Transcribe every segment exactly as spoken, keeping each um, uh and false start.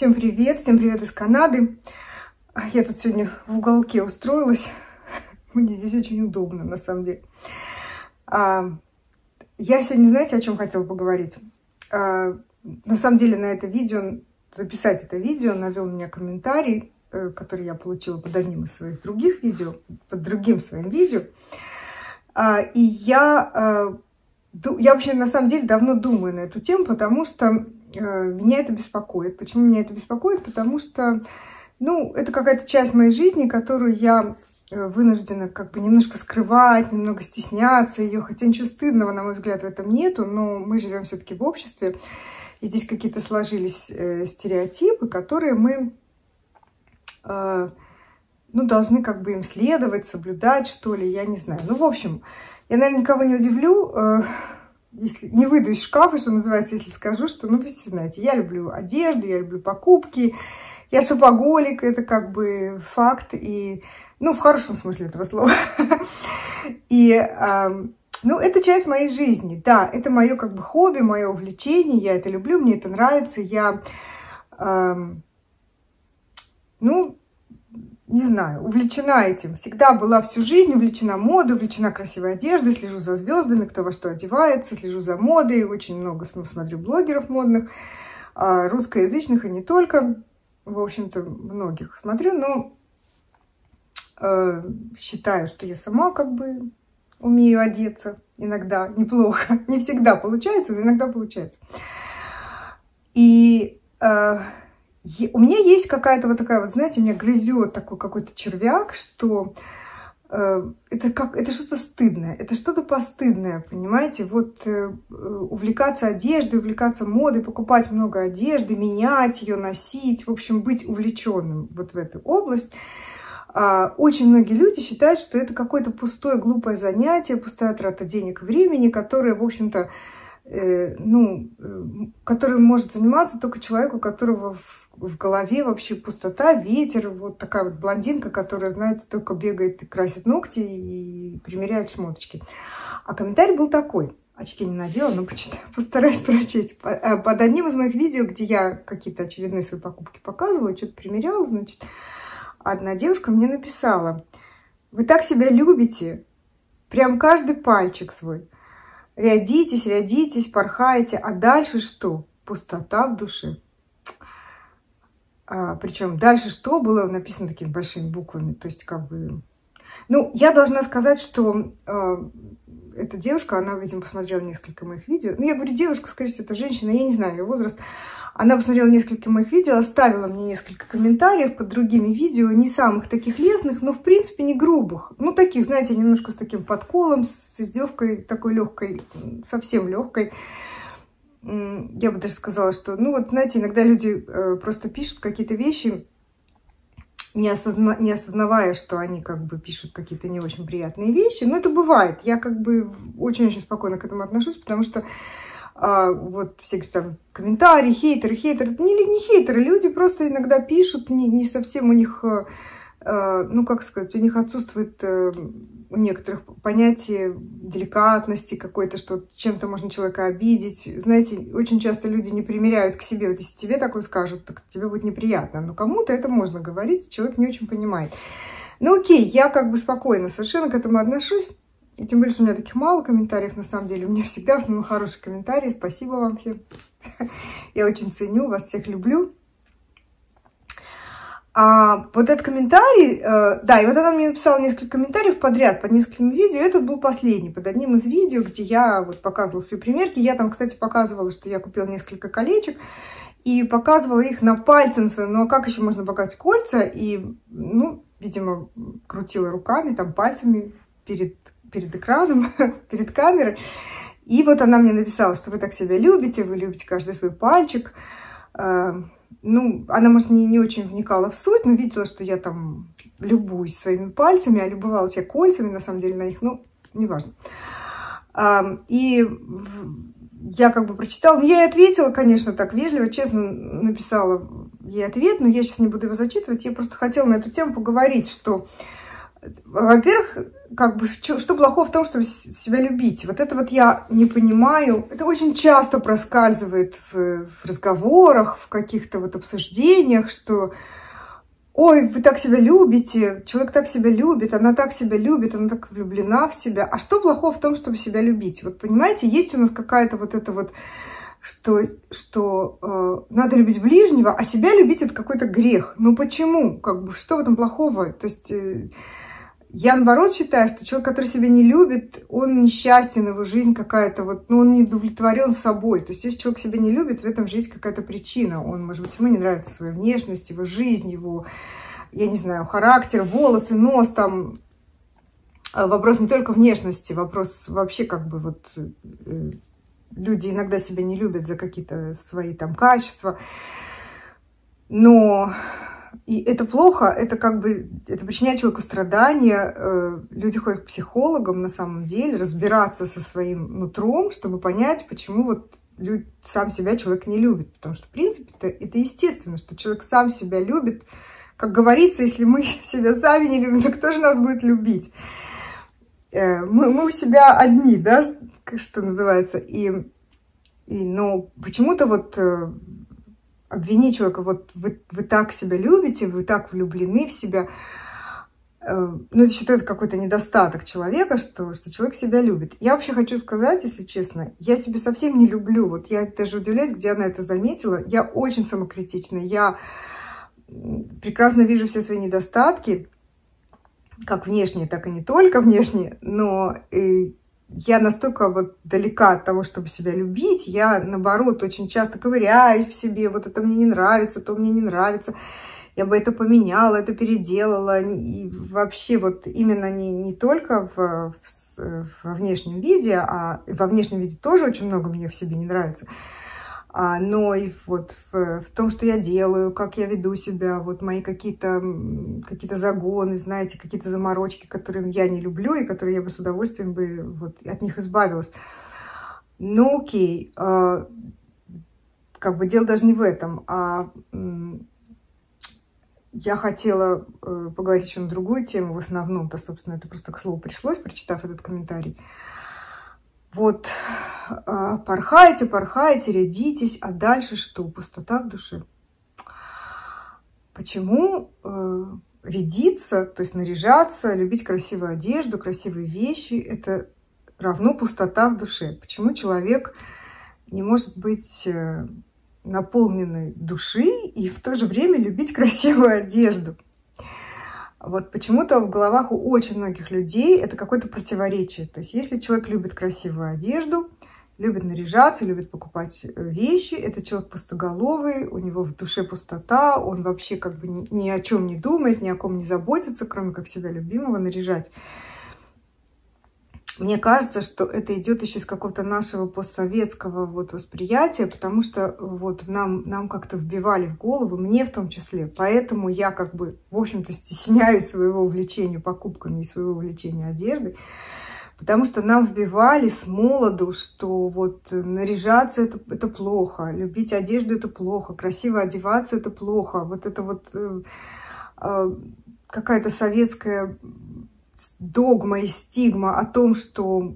Всем привет, всем привет из Канады. Я тут сегодня в уголке устроилась. Мне здесь очень удобно, на самом деле. Я сегодня, знаете, о чем хотела поговорить? На самом деле на это видео, записать это видео навел меня комментарий, который я получила под одним из своих других видео, под другим своим видео. И я, я вообще на самом деле давно думаю на эту тему, потому что меня это беспокоит. Почему меня это беспокоит? Потому что, ну, это какая-то часть моей жизни, которую я вынуждена как бы немножко скрывать, немного стесняться ее, хотя ничего стыдного, на мой взгляд, в этом нету, но мы живем все-таки в обществе, и здесь какие-то сложились э, стереотипы, которые мы, э, ну, должны как бы им следовать, соблюдать, что ли, я не знаю. Ну, в общем, я, наверное, никого не удивлю, э, если не выйду из шкафа, что называется, если скажу, что, ну, вы все знаете, я люблю одежду, я люблю покупки, я шопоголик, это как бы факт, и, ну, в хорошем смысле этого слова. И, э, ну, это часть моей жизни, да, это мое как бы хобби, мое увлечение, я это люблю, мне это нравится, я, э, ну, не знаю, увлечена этим, всегда была всю жизнь увлечена модой, увлечена красивой одеждой, слежу за звездами, кто во что одевается, слежу за модой, очень много смотрю блогеров модных, э, русскоязычных и не только. В общем-то, многих смотрю, но э, считаю, что я сама как бы умею одеться иногда неплохо. Не всегда получается, но иногда получается. И э, у меня есть какая-то вот такая, вот, знаете, меня грызет такой какой-то червяк, что э, это, как, это что-то стыдное, это что-то постыдное, понимаете? Вот э, увлекаться одеждой, увлекаться модой, покупать много одежды, менять ее, носить, в общем, быть увлеченным вот в эту область. А, очень многие люди считают, что это какое-то пустое, глупое занятие, пустая трата денег и времени, которое, в общем-то, э, ну, э, которым может заниматься только человек, у которого в в голове вообще пустота, ветер, вот такая вот блондинка, которая, знаете, только бегает и красит ногти и примеряет шмоточки. А комментарий был такой, очки не надела, но почитаю, постараюсь прочесть. Под одним из моих видео, где я какие-то очередные свои покупки показывала, что-то примеряла, значит, одна девушка мне написала: вы так себя любите, прям каждый пальчик свой, рядитесь, рядитесь, порхаете, а дальше что? Пустота в душе. А, причем дальше что было написано такими большими буквами, то есть как бы... Ну, я должна сказать, что э, эта девушка, она, видимо, посмотрела несколько моих видео. Ну, я говорю, девушка, скорее всего, это женщина, я не знаю ее возраст. Она посмотрела несколько моих видео, оставила мне несколько комментариев под другими видео, не самых таких лестных, но, в принципе, не грубых. Ну, таких, знаете, немножко с таким подколом, с издевкой такой легкой, совсем легкой. Я бы даже сказала, что, ну вот, знаете, иногда люди э, просто пишут какие-то вещи, не, осозна... не осознавая, что они как бы пишут какие-то не очень приятные вещи. Но это бывает. Я как бы очень-очень спокойно к этому отношусь, потому что э, вот все там комментарии, хейтеры, хейтеры, это не, не хейтеры, люди просто иногда пишут, не, не совсем у них, э, ну как сказать, у них отсутствует... Э, у некоторых понятие деликатности какой-то, что чем-то можно человека обидеть. Знаете, очень часто люди не примеряют к себе. Вот если тебе такое скажут, так тебе будет неприятно. Но кому-то это можно говорить, человек не очень понимает. Ну окей, я как бы спокойно совершенно к этому отношусь. И тем более, что у меня таких мало комментариев, на самом деле. У меня всегда в основном хорошие комментарии. Спасибо вам всем. Я очень ценю, вас всех люблю. А вот этот комментарий, э, да, и вот она мне написала несколько комментариев подряд под несколькими видео. Этот был последний, под одним из видео, где я вот показывала свои примерки. Я там, кстати, показывала, что я купила несколько колечек и показывала их на пальце на своем. Ну, а как еще можно показать кольца? И, ну, видимо, крутила руками, там, пальцами перед, перед экраном, перед камерой. И вот она мне написала, что вы так себя любите, вы любите каждый свой пальчик. Ну, она, может, не, не очень вникала в суть, но видела, что я там любуюсь своими пальцами, а любовалась я кольцами, на самом деле, на них, ну, неважно. А, и я как бы прочитала, ну, я ей ответила, конечно, так вежливо, честно написала ей ответ, но я сейчас не буду его зачитывать, я просто хотела на эту тему поговорить, что Во-первых, как бы, что плохого в том, чтобы себя любить? Вот это вот я не понимаю. Это очень часто проскальзывает в, в разговорах, в каких-то вот обсуждениях, что ой, вы так себя любите, человек так себя любит, она так себя любит, она так влюблена в себя. А что плохого в том, чтобы себя любить? Вот понимаете, есть у нас какая-то вот это вот, что, что э, надо любить ближнего, а себя любить это какой-то грех. Ну почему? Как бы, что в этом плохого? То есть э, я наоборот считаю, что человек, который себя не любит, он несчастен, его жизнь какая-то вот, ну он не удовлетворен собой. То есть если человек себя не любит, в этом же есть какая-то причина. Он, может быть, ему не нравится своя внешность, его жизнь, его, я не знаю, характер, волосы, нос там. Вопрос не только внешности, вопрос вообще как бы вот... Э, люди иногда себя не любят за какие-то свои там качества, но и это плохо, это как бы, это причиняет человеку страдания. Люди ходят к психологам на самом деле, разбираться со своим нутром, чтобы понять, почему вот сам себя человек не любит. Потому что, в принципе, это, это естественно, что человек сам себя любит. Как говорится, если мы себя сами не любим, то кто же нас будет любить? Мы, мы у себя одни, да, что называется, и, и но почему-то вот э, обвинить человека, вот вы, вы так себя любите, вы так влюблены в себя, э, ну, это считается какой-то недостаток человека, что, что человек себя любит. Я вообще хочу сказать, если честно, я себя совсем не люблю, вот я даже удивляюсь, где она это заметила, я очень самокритична, я прекрасно вижу все свои недостатки, как внешние, так и не только внешние, но и я настолько вот далека от того, чтобы себя любить, я, наоборот, очень часто ковыряюсь в себе, вот это мне не нравится, то мне не нравится, я бы это поменяла, это переделала, и вообще вот именно не, не только в, в, во внешнем виде, а во внешнем виде тоже очень много мне в себе не нравится, А, но и вот в, в том, что я делаю, как я веду себя, вот мои какие-то какие-то загоны, знаете, какие-то заморочки, которые я не люблю и которые я бы с удовольствием бы вот от них избавилась. Ну окей, а, как бы дело даже не в этом, а я хотела поговорить еще на другую тему в основном-то, собственно, это просто к слову пришлось, прочитав этот комментарий. Вот, порхайте, порхайте, рядитесь, а дальше что? Пустота в душе. Почему э, рядиться, то есть наряжаться, любить красивую одежду, красивые вещи, это равно пустота в душе? Почему человек не может быть э, наполненной души и в то же время любить красивую одежду? Вот почему-то в головах у очень многих людей это какое-то противоречие. То есть если человек любит красивую одежду, любит наряжаться, любит покупать вещи, это человек пустоголовый, у него в душе пустота, он вообще как бы ни о чем не думает, ни о ком не заботится, кроме как себя любимого наряжать. Мне кажется, что это идет еще из какого-то нашего постсоветского вот восприятия, потому что вот нам, нам как-то вбивали в голову, мне в том числе, поэтому я как бы, в общем-то, стесняюсь своего увлечения покупками и своего увлечения одеждой, потому что нам вбивали с молоду, что вот наряжаться это, это плохо, любить одежду это плохо, красиво одеваться это плохо, вот это вот э, э, какая-то советская догма и стигма о том, что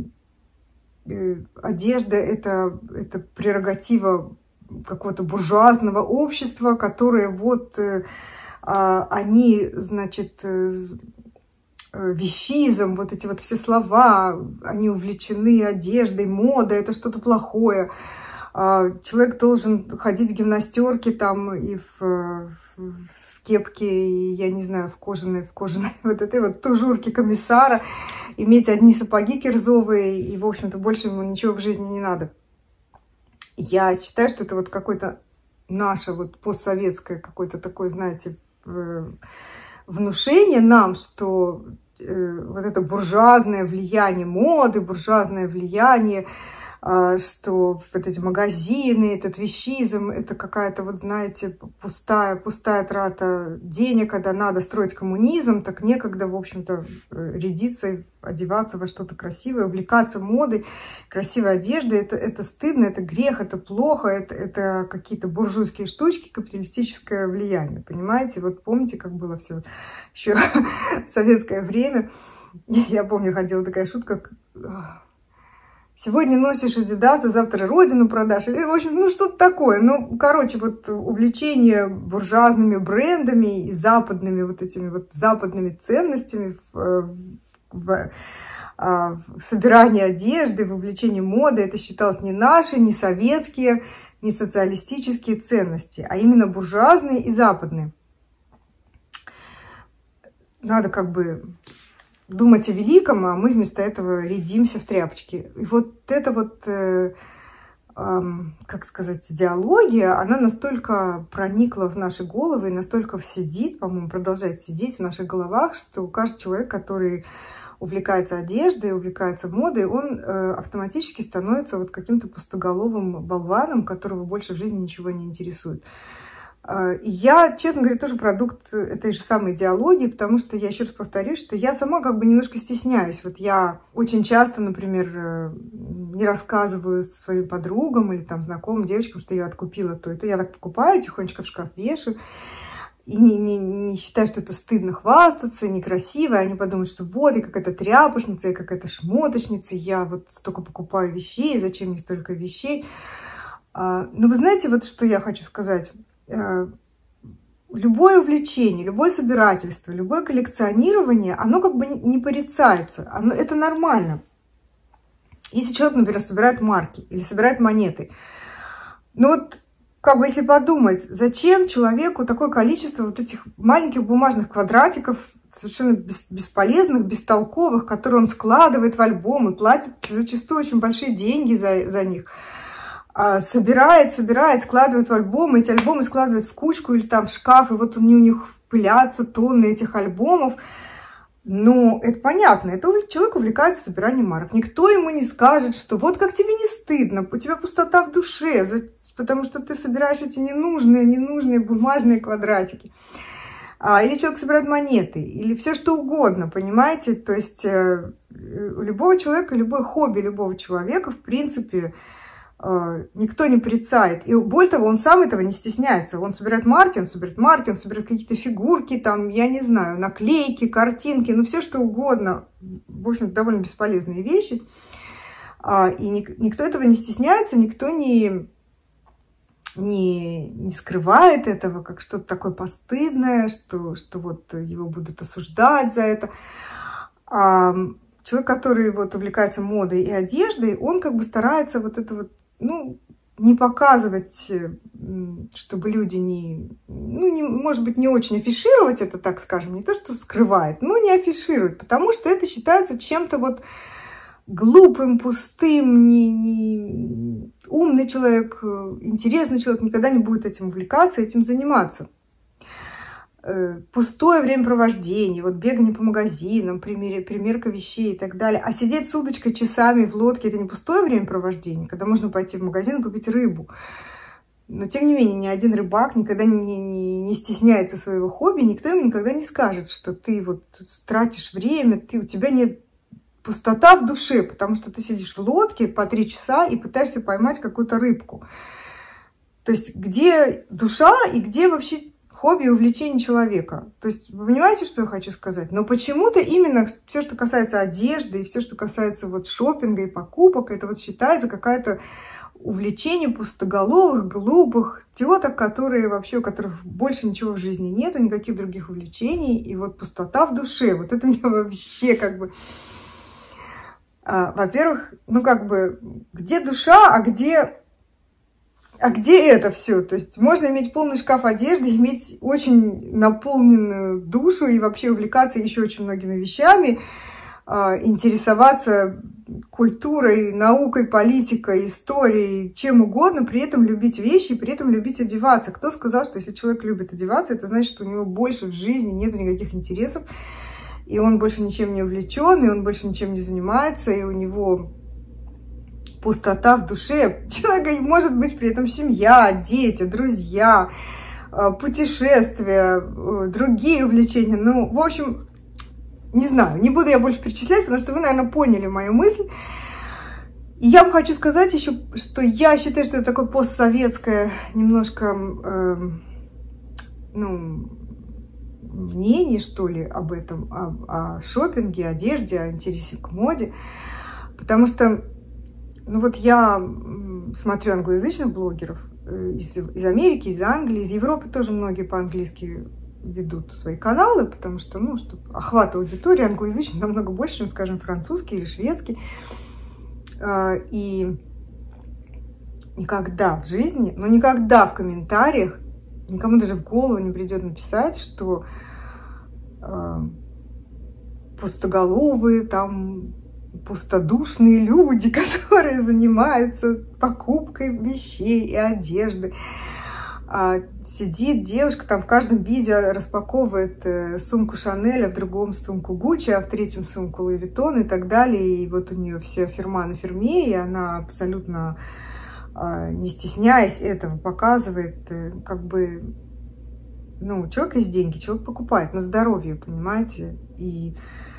одежда это, это прерогатива какого-то буржуазного общества, которое вот они, значит, вещизм, вот эти вот все слова, они увлечены одеждой, мода, это что-то плохое. Человек должен ходить в гимнастерке там и в, в кепки, и, я не знаю, в кожаной, в кожаной вот этой вот тужурке комиссара, иметь одни сапоги кирзовые, и, в общем-то, больше ему ничего в жизни не надо. Я считаю, что это вот какое-то наше вот постсоветское какое-то такое, знаете, внушение нам, что вот это буржуазное влияние моды, буржуазное влияние, что вот эти магазины, этот вещизм, это какая-то, вот знаете, пустая, пустая трата денег, когда надо строить коммунизм, так некогда, в общем-то, рядиться одеваться во что-то красивое, увлекаться модой, красивой одеждой. Это, это стыдно, это грех, это плохо, это, это какие-то буржуйские штучки, капиталистическое влияние, понимаете? Вот помните, как было все еще в советское время? Я помню, ходила такая шутка: сегодня носишь Adidas, а завтра родину продашь. Или, в общем, ну что-то такое. Ну, короче, вот увлечение буржуазными брендами и западными вот этими вот западными ценностями в, в, в собирании одежды, в увлечении модой, это считалось не наши, не советские, не социалистические ценности, а именно буржуазные и западные. Надо как бы думать о великом, а мы вместо этого рядимся в тряпочки. И вот эта вот, э, э, как сказать, идеология, она настолько проникла в наши головы и настолько сидит, по-моему, продолжает сидеть в наших головах, что каждый человек, который увлекается одеждой, увлекается модой, он э, автоматически становится вот каким-то пустоголовым болваном, которого больше в жизни ничего не интересует. Я, честно говоря, тоже продукт этой же самой идеологии, потому что я еще раз повторюсь, что я сама как бы немножко стесняюсь. Вот я очень часто, например, не рассказываю своим подругам или там знакомым девочкам, что я откупила то и то. Я так покупаю, тихонечко в шкаф вешаю. И не, не, не считаю, что это стыдно хвастаться, некрасиво. Они подумают, что вот, я какая-то тряпочница, я какая-то шмоточница, я вот столько покупаю вещей, зачем мне столько вещей. Но вы знаете, вот что я хочу сказать? Любое увлечение, любое собирательство, любое коллекционирование, оно как бы не порицается, оно, это нормально. Если человек, например, собирает марки или собирает монеты, ну вот, как бы если подумать, зачем человеку такое количество вот этих маленьких бумажных квадратиков, совершенно бесполезных, бестолковых, которые он складывает в альбом и платит зачастую очень большие деньги за, за них, собирает, собирает, складывает в альбомы, эти альбомы складывает в кучку или там в шкаф, и вот у них пылятся тонны этих альбомов. Ну, это понятно, это человек увлекается собиранием марок. Никто ему не скажет, что вот как тебе не стыдно, у тебя пустота в душе, потому что ты собираешь эти ненужные, ненужные бумажные квадратики. Или человек собирает монеты, или все что угодно, понимаете? То есть у любого человека, любое хобби любого человека, в принципе, никто не порицает. И более того, он сам этого не стесняется. Он собирает марки, он собирает марки, он собирает какие-то фигурки, там, я не знаю, наклейки, картинки, ну все что угодно. В общем, довольно бесполезные вещи. И никто этого не стесняется, никто не, не, не скрывает этого, как что-то такое постыдное, что, что вот его будут осуждать за это. Человек, который вот увлекается модой и одеждой, он как бы старается вот это вот, ну, не показывать, чтобы люди не, ну, не, может быть, не очень афишировать это, так скажем, не то, что скрывает, но не афиширует, потому что это считается чем-то вот глупым, пустым, не, не... умный человек, интересный человек никогда не будет этим увлекаться, этим заниматься. Пустое времяпровождение, вот бегание по магазинам, примерка вещей и так далее. А сидеть с удочкой часами в лодке — это не пустое времяпровождение, когда можно пойти в магазин и купить рыбу. Но, тем не менее, ни один рыбак никогда не, не, не стесняется своего хобби, никто ему никогда не скажет, что ты вот тратишь время, ты, у тебя нет пустота в душе, потому что ты сидишь в лодке по три часа и пытаешься поймать какую-то рыбку. То есть где душа и где вообще хобби и увлечение человека. То есть вы понимаете, что я хочу сказать? Но почему-то именно все, что касается одежды, и все, что касается вот шопинга и покупок, это вот считается какое-то увлечение пустоголовых, глупых теток, которые вообще, у которых больше ничего в жизни нету, никаких других увлечений, и вот пустота в душе. Вот это мне вообще как бы... А, во-первых, ну как бы, где душа, а где... А где это все? То есть можно иметь полный шкаф одежды, иметь очень наполненную душу и вообще увлекаться еще очень многими вещами, интересоваться культурой, наукой, политикой, историей, чем угодно, при этом любить вещи, при этом любить одеваться. Кто сказал, что если человек любит одеваться, это значит, что у него больше в жизни нет никаких интересов, и он больше ничем не увлечен, и он больше ничем не занимается, и у него... пустота в душе. Человека может быть при этом семья, дети, друзья, путешествия, другие увлечения. Ну, в общем, Не знаю, не буду я больше перечислять, потому что вы, наверное, поняли мою мысль. И я вам хочу сказать еще, что я считаю, что это такое постсоветское немножко, э, ну, мнение, что ли, об этом, о, о шопинге, одежде, о интересе к моде. Потому что, ну вот я смотрю англоязычных блогеров из, из Америки, из Англии, из Европы тоже многие по-английски ведут свои каналы, потому что, ну, чтобы охват аудитории англоязычный намного больше, чем, скажем, французский или шведский. И никогда в жизни, но никогда в комментариях никому даже в голову не придет написать, что пустоголовые, там, пустодушные люди, которые занимаются покупкой вещей и одежды. Сидит девушка, там в каждом видео распаковывает сумку Шанель, а в другом сумку Гуччи, а в третьем сумку Луи Виттон и так далее. И вот у нее все фирма на фирме, и она абсолютно, не стесняясь этого, показывает, как бы, ну, у человека есть деньги, человек покупает на здоровье, понимаете? И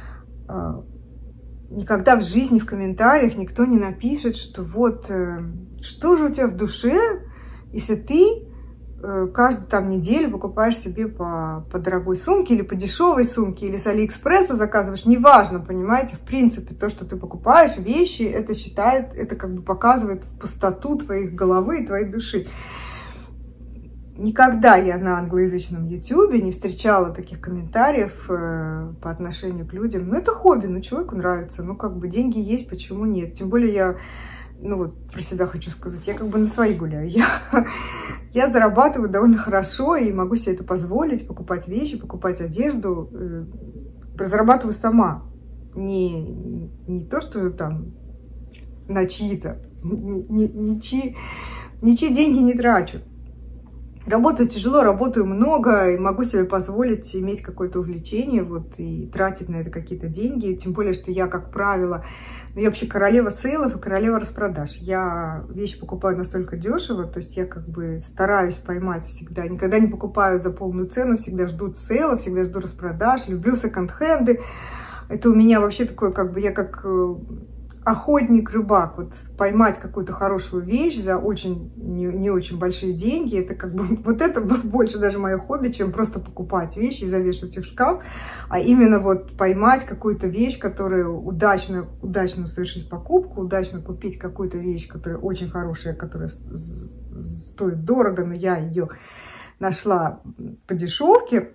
никогда в жизни в комментариях никто не напишет, что вот, что же у тебя в душе, если ты каждую там неделю покупаешь себе по, по дорогой сумке или по дешевой сумке, или с Алиэкспресса заказываешь, неважно, понимаете, в принципе, то, что ты покупаешь, вещи, это считает, это как бы показывает пустоту твоих головы и твоей души. Никогда я на англоязычном ютубе не встречала таких комментариев э, по отношению к людям. Ну, это хобби, ну, человеку нравится, ну, как бы деньги есть, почему нет? Тем более я, ну, вот про себя хочу сказать, я как бы на свои гуляю. Я, я зарабатываю довольно хорошо и могу себе это позволить, покупать вещи, покупать одежду. Э, зарабатываю сама. Не, не то, что там на чьи-то, ничьи, ничьи деньги не трачу. Работаю тяжело, работаю много, и могу себе позволить иметь какое-то увлечение, вот, и тратить на это какие-то деньги. Тем более, что я, как правило, ну, я вообще королева сейлов и королева распродаж. Я вещи покупаю настолько дешево, то есть я как бы стараюсь поймать всегда. Никогда не покупаю за полную цену, всегда жду сейла, всегда жду распродаж, люблю секонд-хенды. Это у меня вообще такое, как бы, я как охотник-рыбак, вот поймать какую-то хорошую вещь за очень не, не очень большие деньги, это как бы вот это больше даже мое хобби, чем просто покупать вещи и завешивать их в шкаф, а именно вот поймать какую-то вещь, которая удачно, удачно совершить покупку, удачно купить какую-то вещь, которая очень хорошая, которая стоит дорого, но я ее нашла по дешевке.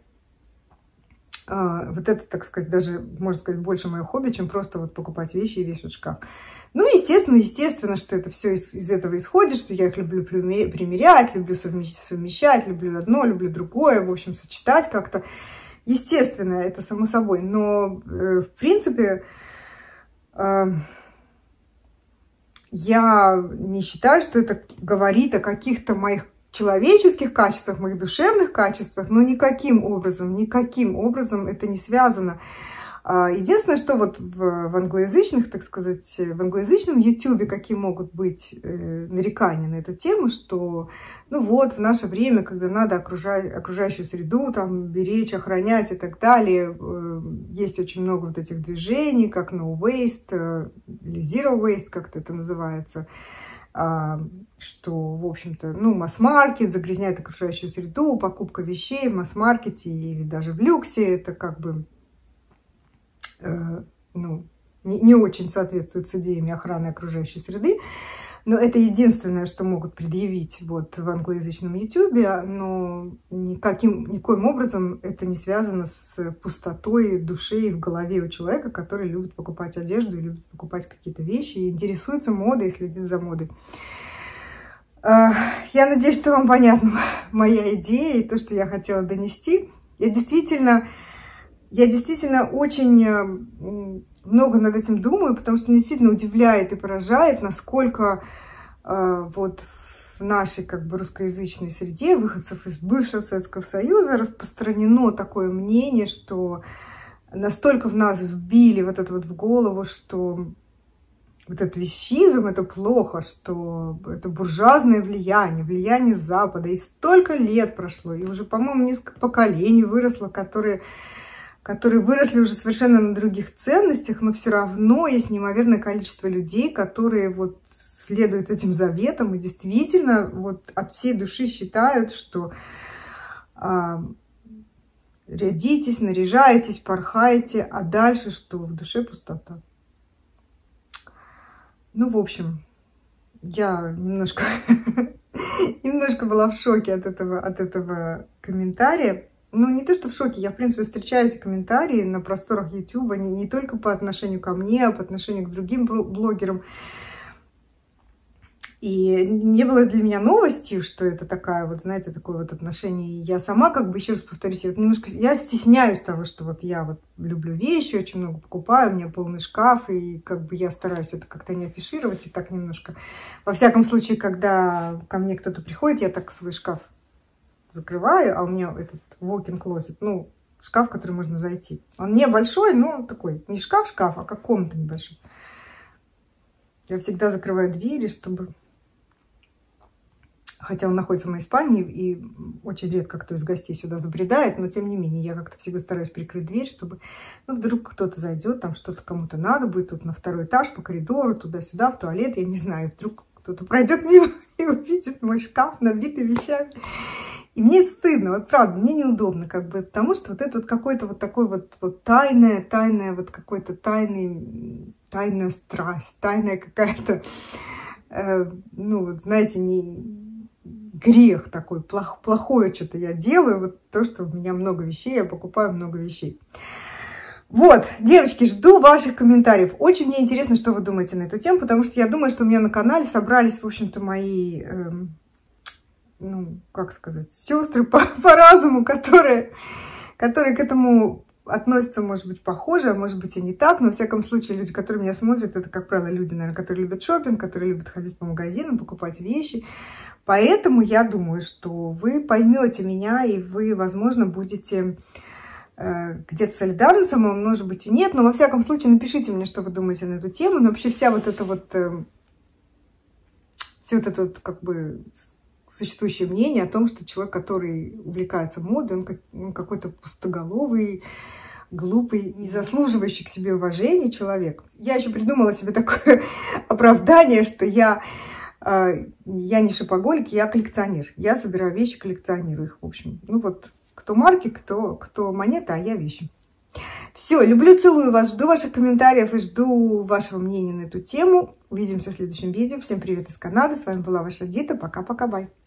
Вот это, так сказать, даже, можно сказать, больше мое хобби, чем просто вот покупать вещи и вешать в шкаф. Ну, естественно, естественно, что это все из, из этого исходит, что я их люблю примерять, люблю совмещать, люблю одно, люблю другое, в общем, сочетать как-то. Естественно, это само собой. Но, э, в принципе, э, я не считаю, что это говорит о каких-то моих человеческих качествах, моих душевных качествах, но никаким образом, никаким образом это не связано. Единственное, что вот в, в англоязычных, так сказать, в англоязычном ютубе какие могут быть э, нарекания на эту тему, что, ну вот, в наше время, когда надо окружать, окружающую среду там беречь, охранять и так далее, э, есть очень много вот этих движений, как no waste э, или zero waste, как-то это называется, что, в общем-то, ну, масс-маркет загрязняет окружающую среду, покупка вещей в масс-маркете или даже в люксе, это как бы, э, ну, не, не очень соответствует с идеями охраны окружающей среды, но это единственное, что могут предъявить вот в англоязычном ютубе, но никаким, никоим образом это не связано с пустотой души в голове у человека, который любит покупать одежду, любит покупать какие-то вещи, и интересуется модой и следит за модой. Я надеюсь, что вам понятна моя идея и то, что я хотела донести. Я действительно, я действительно очень много над этим думаю, потому что меня действительно удивляет и поражает, насколько э, вот в нашей как бы русскоязычной среде выходцев из бывшего Советского Союза распространено такое мнение, что настолько в нас вбили вот это вот в голову, что вот этот вещизм — это плохо, что это буржуазное влияние, влияние Запада. И столько лет прошло, и уже, по-моему, несколько поколений выросло, которые которые выросли уже совершенно на других ценностях, но все равно есть неимоверное количество людей, которые вот следуют этим заветам и действительно вот от всей души считают, что а, рядитесь, наряжаетесь, порхаете, а дальше что? В душе пустота. Ну, в общем, я немножко, немножко была в шоке от этого, от этого комментария. Ну, не то, что в шоке, я, в принципе, встречаю эти комментарии на просторах Ютуба, не, не только по отношению ко мне, а по отношению к другим блогерам. И не было для меня новостью, что это такая вот, знаете, такое вот отношение. Я сама, как бы, еще раз повторюсь, я вот немножко, я стесняюсь того, что вот я вот люблю вещи, очень много покупаю, у меня полный шкаф, и как бы я стараюсь это как-то не афишировать, и так немножко. Во всяком случае, когда ко мне кто-то приходит, я так свой шкаф закрываю, а у меня этот walk-in closet, ну, шкаф, в который можно зайти. Он небольшой, но такой, не шкаф-шкаф, а как комната небольшая. Я всегда закрываю двери, чтобы... Хотя он находится в моей спальне, и очень редко кто из гостей сюда забредает, но тем не менее, я как-то всегда стараюсь прикрыть дверь, чтобы, ну, вдруг кто-то зайдет, там что-то кому-то надо будет, тут на второй этаж, по коридору, туда-сюда, в туалет, я не знаю, вдруг кто-то пройдет мимо и увидит мой шкаф, набитый вещами. И мне стыдно, вот правда, мне неудобно, как бы, потому что вот это вот какой-то вот такой вот, вот тайная, тайная, вот какой-то тайный, тайная страсть, тайная какая-то, э, ну, вот, знаете, не... грех такой, плох, плохое что-то я делаю, вот то, что у меня много вещей, я покупаю много вещей. Вот, девочки, жду ваших комментариев. Очень мне интересно, что вы думаете на эту тему, потому что я думаю, что у меня на канале собрались, в общем-то, мои, э, ну, как сказать, сестры по, по разуму, которые, которые к этому относятся, может быть, похоже, а может быть и не так, но, во всяком случае, люди, которые меня смотрят, это, как правило, люди, наверное, которые любят шопинг, которые любят ходить по магазинам, покупать вещи. Поэтому я думаю, что вы поймете меня, и вы, возможно, будете э, где-то солидарны со мной, может быть, и нет, но, во всяком случае, напишите мне, что вы думаете на эту тему. Но вообще вся вот эта вот, э, все вот это вот, как бы, существующее мнение о том, что человек, который увлекается модой, он, как, он какой-то пустоголовый, глупый, не заслуживающий к себе уважения человек. Я еще придумала себе такое оправдание, что я... Я не шопоголик, я коллекционер. Я собираю вещи, коллекционирую их, в общем. Ну вот, кто марки, кто, кто монета, а я вещи. Все, люблю, целую вас, жду ваших комментариев и жду вашего мнения на эту тему. Увидимся в следующем видео. Всем привет из Канады. С вами была ваша Дита. Пока-пока, бай.